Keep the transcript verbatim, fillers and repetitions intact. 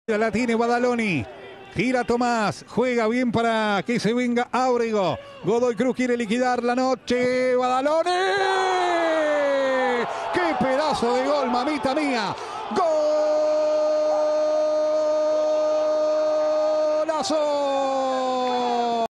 La tiene Badaloni. Gira Tomás, juega bien para que se venga Ábrego. Godoy Cruz quiere liquidar la noche. Badaloni. ¡Qué pedazo de gol, mamita mía! ¡Golazo!